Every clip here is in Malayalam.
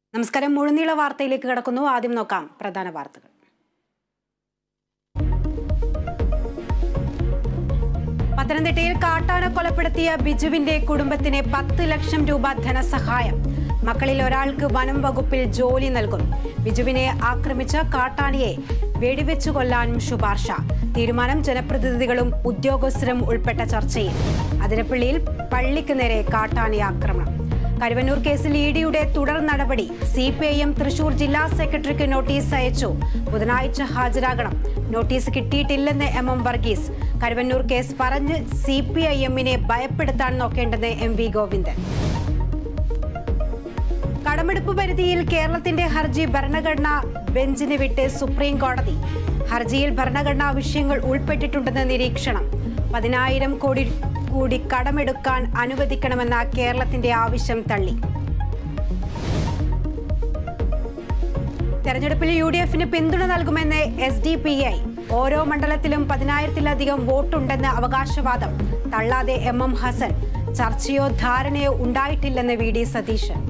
നമസ്കാരം. മുഴുനീള വാർത്തയിലേക്ക് കടക്കുന്നു. ആദ്യം നോക്കാം പ്രധാന വാർത്തകൾ. പത്തനംതിട്ടയിൽ കാട്ടാന കൊലപ്പെടുത്തിയ ബിജുവിന്റെ കുടുംബത്തിന് 10 ലക്ഷം രൂപ ധനസഹായം. മക്കളിൽ ഒരാൾക്ക് വനം വകുപ്പിൽ ജോലി നൽകും. ബിജുവിനെ ആക്രമിച്ച കാട്ടാനയെ വെടിവെച്ചു കൊല്ലാനും ശുപാർശ. തീരുമാനം ജനപ്രതിനിധികളും ഉദ്യോഗസ്ഥരും ഉൾപ്പെട്ട ചർച്ചയിൽ. അതിരപ്പള്ളിയിൽ പള്ളിക്ക് നേരെ കാട്ടാനയാക്രമണം. കരുവന്നൂർ കേസിൽ ഇഡിയുടെ തുടർ നടപടി. CPIM തൃശൂർ ജില്ലാ സെക്രട്ടറിക്ക് നോട്ടീസ് അയച്ചു. ബുധനാഴ്ച ഹാജരാകണം. നോട്ടീസ് കിട്ടിയിട്ടില്ലെന്ന് MM വർഗീസ്. കരുവന്നൂർ കേസ് പറഞ്ഞ് CPIMനെ ഭയപ്പെടുത്താൻ നോക്കേണ്ടെന്ന് MV ഗോവിന്ദൻ. കടമെടുപ്പ് പരിധിയിൽ കേരളത്തിന്റെ ഹർജി ഭരണഘടനാ ബെഞ്ചിന് വിട്ട് സുപ്രീം കോടതി. ഹർജിയിൽ ഭരണഘടനാ വിഷയങ്ങൾ ഉൾപ്പെട്ടിട്ടുണ്ടെന്ന് നിരീക്ഷണം. 10,000 കോടി കൂടി കടമെടുക്കാൻ അനുവദിക്കണമെന്ന കേരളത്തിന്റെ ആവശ്യം തള്ളി. തെരഞ്ഞെടുപ്പിൽ UDFന് പിന്തുണ നൽകുമെന്ന് SDPI. ഓരോ മണ്ഡലത്തിലും 10,000-ലധികം വോട്ടുണ്ടെന്ന് അവകാശവാദം. തള്ളാതെ MM ഹസൻ. ചർച്ചയോ ധാരണയോ ഉണ്ടായിട്ടില്ലെന്ന് VD സതീശൻ.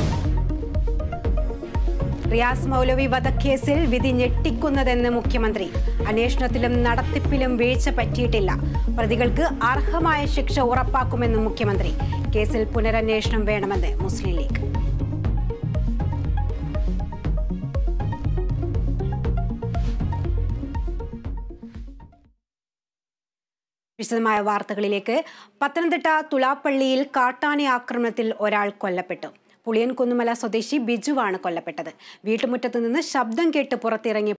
റിയാസ് മൗലവി വധക്കേസിൽ വിധി ഞെട്ടിക്കുന്നതെന്ന് മുഖ്യമന്ത്രി. അന്വേഷണത്തിലും നടത്തിപ്പിലും വീഴ്ച പറ്റിയിട്ടില്ല. പ്രതികൾക്ക് അർഹമായ ശിക്ഷ ഉറപ്പാക്കുമെന്നും മുഖ്യമന്ത്രി. കേസിൽ പുനരന്വേഷണം വേണമെന്ന് മുസ്ലിം ലീഗ്. വിശദമായ വാർത്തകളിലേക്ക്. പത്തനംതിട്ട തുലാപ്പള്ളിയിൽ കാട്ടാന ആക്രമണത്തിൽ ഒരാൾ കൊല്ലപ്പെട്ടു. പുളിയൻകുന്നുമല സ്വദേശി ബിജുവാണ് കൊല്ലപ്പെട്ടത്. വീട്ടുമുറ്റത്ത് നിന്ന് ശബ്ദം കേട്ട് പുറത്തിറങ്ങി